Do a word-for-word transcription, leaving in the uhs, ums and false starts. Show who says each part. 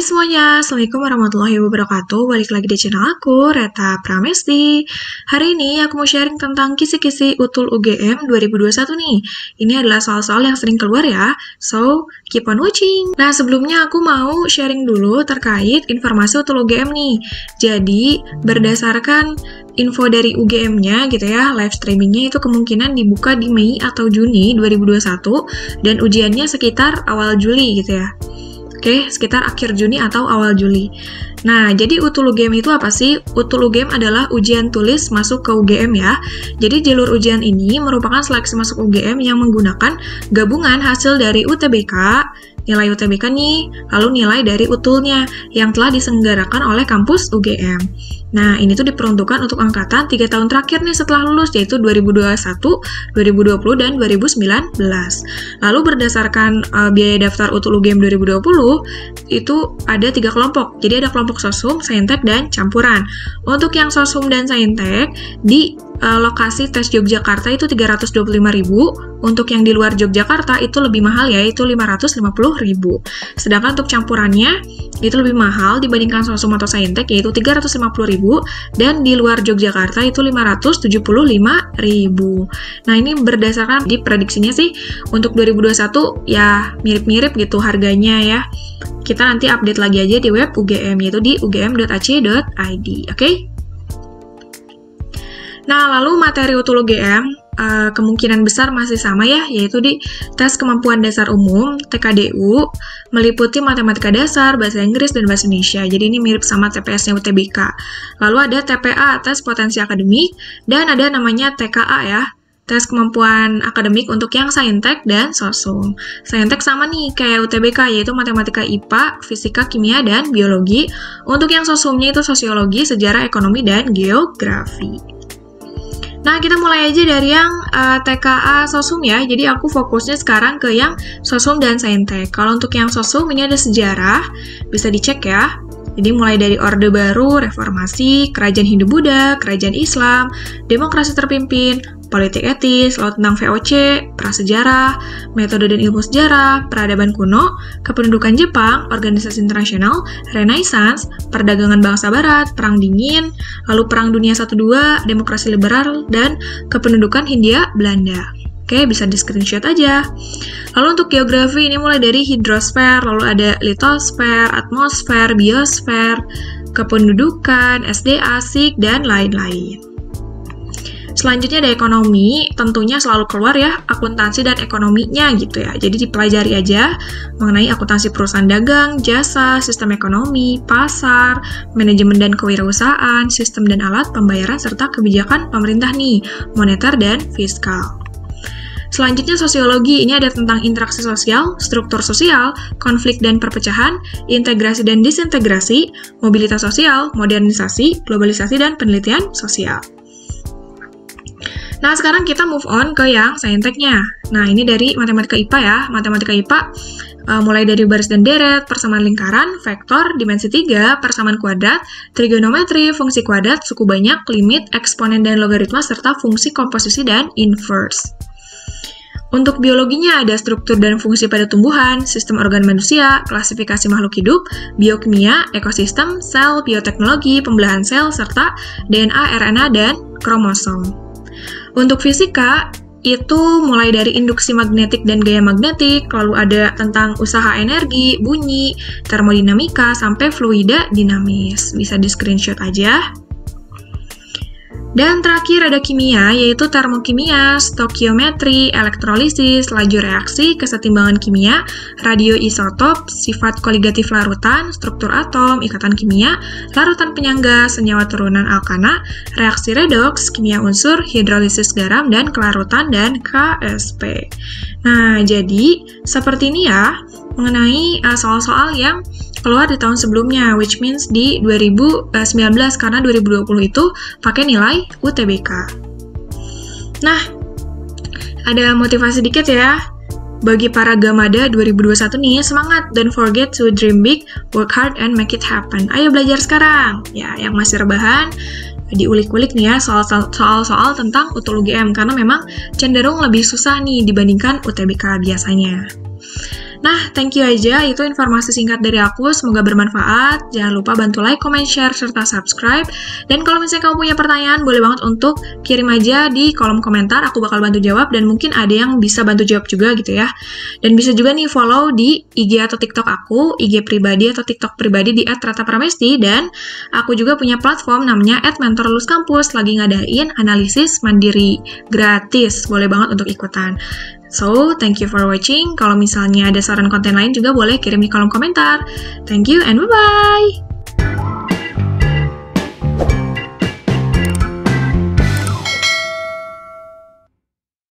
Speaker 1: Hai semuanya, Assalamualaikum warahmatullahi wabarakatuh. Balik lagi di channel aku, Reta Pramesti. Hari ini aku mau sharing tentang kisi-kisi Utul U G M dua ribu dua puluh satu nih. Ini adalah soal-soal yang sering keluar ya, so keep on watching. Nah, sebelumnya aku mau sharing dulu terkait informasi Utul U G M nih. Jadi, berdasarkan info dari U G M-nya gitu ya, live streamingnya itu kemungkinan dibuka di Mei atau Juni dua ribu dua puluh satu dan ujiannya sekitar awal Juli gitu ya. Oke, sekitar akhir Juni atau awal Juli. Nah, jadi Utul U G M itu apa sih? Utul U G M adalah ujian tulis masuk ke U G M ya. Jadi jalur ujian ini merupakan seleksi masuk U G M yang menggunakan gabungan hasil dari U T B K, nilai U T B K nih, lalu nilai dari utulnya yang telah diselenggarakan oleh kampus U G M. Nah, ini tuh diperuntukkan untuk angkatan tiga tahun terakhir nih setelah lulus, yaitu dua ribu dua puluh satu, dua ribu dua puluh, dan dua ribu sembilan belas. Lalu berdasarkan uh, biaya daftar Utul U G M dua ribu dua puluh, itu ada tiga kelompok. Jadi ada kelompok Sosum, Saintek, dan Campuran. Untuk yang Sosum dan Saintek, di uh, lokasi tes Yogyakarta itu tiga ratus dua puluh lima ribu, untuk yang di luar Yogyakarta itu lebih mahal ya, itu lima ratus lima puluh ribu. Sedangkan untuk campurannya, itu lebih mahal dibandingkan Sosum atau Saintek, yaitu tiga ratus lima puluh ribu, dan di luar Yogyakarta itu lima ratus tujuh puluh lima ribu. Nah, ini berdasarkan di prediksinya sih untuk dua ribu dua puluh satu ya mirip-mirip gitu harganya ya. Kita nanti update lagi aja di web U G M, yaitu di u g m dot a c dot i d, oke? Okay? Nah, lalu materi Utul U G M uh, kemungkinan besar masih sama ya, yaitu di tes kemampuan dasar umum, T K D U, meliputi matematika dasar, bahasa Inggris, dan bahasa Indonesia. Jadi ini mirip sama T P S-nya U T B K. Lalu ada T P A, tes potensi akademik, dan ada namanya T K A ya, tes kemampuan akademik untuk yang Saintek dan Sosum. Saintek sama nih kayak U T B K, yaitu matematika I P A, fisika, kimia, dan biologi. Untuk yang Sosumnya itu sosiologi, sejarah, ekonomi, dan geografi. Nah, kita mulai aja dari yang uh, T K A Sosum ya. Jadi aku fokusnya sekarang ke yang Sosum dan Saintek. Kalau untuk yang Sosum ini ada sejarah, bisa dicek ya. Jadi mulai dari Orde Baru, Reformasi, Kerajaan Hindu-Buddha, Kerajaan Islam, Demokrasi Terpimpin, Politik Etis, lalu tentang V O C, Prasejarah, Metode dan Ilmu Sejarah, Peradaban Kuno, Kependudukan Jepang, Organisasi Internasional, Renaissance, Perdagangan Bangsa Barat, Perang Dingin, lalu Perang Dunia satu dua, Demokrasi Liberal, dan Kependudukan Hindia Belanda. Oke, bisa di screenshot aja. Lalu untuk geografi ini mulai dari hidrosfer, lalu ada litosfer, atmosfer, biosfer, kependudukan, S D A, S I K, dan lain-lain. Selanjutnya ada ekonomi, tentunya selalu keluar ya, akuntansi dan ekonominya gitu ya. Jadi dipelajari aja mengenai akuntansi perusahaan dagang, jasa, sistem ekonomi, pasar, manajemen dan kewirausahaan, sistem dan alat pembayaran, serta kebijakan pemerintah nih, moneter dan fiskal. Selanjutnya sosiologi, ini ada tentang interaksi sosial, struktur sosial, konflik dan perpecahan, integrasi dan disintegrasi, mobilitas sosial, modernisasi, globalisasi, dan penelitian sosial. Nah, sekarang kita move on ke yang Sainteknya. Nah, ini dari matematika I P A ya. Matematika I P A uh, mulai dari baris dan deret, persamaan lingkaran, vektor, dimensi tiga, persamaan kuadrat, trigonometri, fungsi kuadrat, suku banyak, limit, eksponen dan logaritma, serta fungsi komposisi dan inverse. Untuk biologinya ada struktur dan fungsi pada tumbuhan, sistem organ manusia, klasifikasi makhluk hidup, biokimia, ekosistem, sel, bioteknologi, pembelahan sel, serta D N A, R N A, dan kromosom. Untuk fisika, itu mulai dari induksi magnetik dan gaya magnetik, lalu ada tentang usaha energi, bunyi, termodinamika, sampai fluida dinamis. Bisa di screenshot aja. Dan terakhir ada kimia, yaitu termokimia, stokiometri, elektrolisis, laju reaksi, kesetimbangan kimia, radioisotop, sifat koligatif larutan, struktur atom, ikatan kimia, larutan penyangga, senyawa turunan alkana, reaksi redoks, kimia unsur, hidrolisis garam, dan kelarutan, dan K S P. Nah, jadi seperti ini ya, mengenai uh, soal-soal yang keluar di tahun sebelumnya, which means di dua ribu sembilan belas, karena dua ribu dua puluh itu pakai nilai U T B K. Nah, ada motivasi dikit ya. Bagi para Gamada dua ribu dua puluh satu nih, semangat, don't forget to dream big, work hard, and make it happen. Ayo belajar sekarang. Ya, yang masih rebahan, diulik-ulik nih ya soal-soal tentang Utul U G M, karena memang cenderung lebih susah nih dibandingkan U T B K biasanya. Nah, thank you aja, itu informasi singkat dari aku, semoga bermanfaat. Jangan lupa bantu like, comment, share, serta subscribe. Dan kalau misalnya kamu punya pertanyaan, boleh banget untuk kirim aja di kolom komentar, aku bakal bantu jawab, dan mungkin ada yang bisa bantu jawab juga gitu ya. Dan bisa juga nih follow di I G atau TikTok aku, I G pribadi atau TikTok pribadi di et rata pramesti, dan aku juga punya platform namanya et mentor lulus kampus, lagi ngadain analisis mandiri gratis, boleh banget untuk ikutan. So, thank you for watching. Kalau misalnya ada saran konten lain juga boleh kirim di kolom komentar. Thank you and bye-bye!